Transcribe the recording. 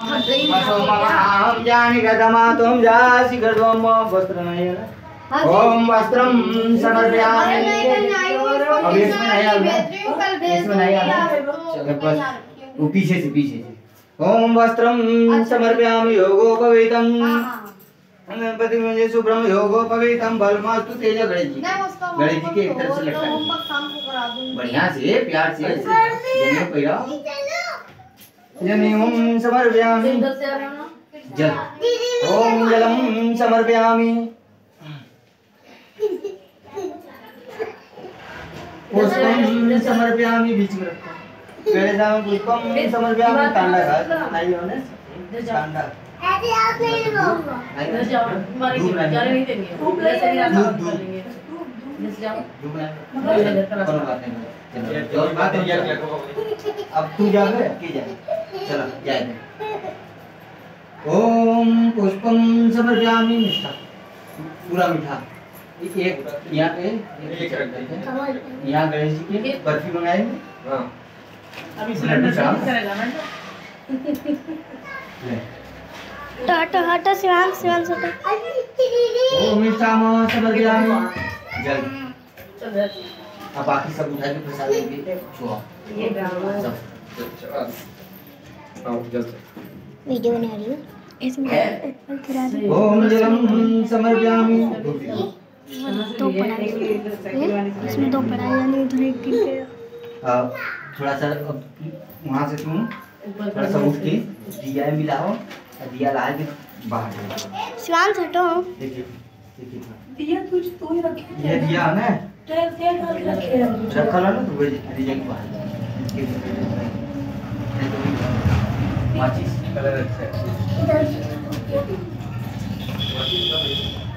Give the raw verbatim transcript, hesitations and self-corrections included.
हम जानी गदमा तुम जासी गदम वस्त्र नहीं है ओम वस्त्रम समर्पयामि। अब इसमें नहीं आ रहा, इसमें नहीं आ रहा, चलो बस वो पीछे से पीछे से। ओम वस्त्रम समर्पयामि योगोपवीतम गणपति मुझे सुब्रह्म योगोपवीतम बलमास्तु तेज गणेश जी। गणेश जी के एक तरफ से लगता है बढ़िया से प्यार से जने पैरा जने ओम समर्पयामि जल ओम जलम समर्पयामि पुष्पम समर्पयामि बीच में रखो गणेशाय पुष्पम समर्पयामि तांडा घाट नहीं होने तांडा ऐसे आप नहीं बोलूंगा नहीं जाओ हमारे जाने नहीं देंगे खूब ऐसे ही आप कर लेंगे जैसे जाओ करो बात नहीं और बात है अब तू जा बे के जा चलो जाए ओम पुष्पम समर्पयामि मीठा पूरा मीठा एक यहाँ पे एक रख देते हैं यहाँ गणेश जी की बर्फी मंगाएंगे हाँ अभी लड्डू करेगा ना टाटा हटा शिवान शिवान से ओ मीठा मां समर्पयामि जल चल अब बाकी सब उठा के प्रसाद देंगे छुआ ये आओ जल से वीडियो बना रही हूं इसमें ओम जलम समर्पयामि दो पड़ा इसमें दो पड़ा यानी उधर एक गिर गया। थोड़ा सा वहाँ से तुम थोड़ा सा उठ के दिया मिलाओ दिया ला के बाहर शिवान हटो देखिए देखिए दिया तुझ तू ही रखे ये दिया है ना तेल तेल डाल के रखे रखा ला ना तो वो दिया के बाहर माचिस कलर अच्छा है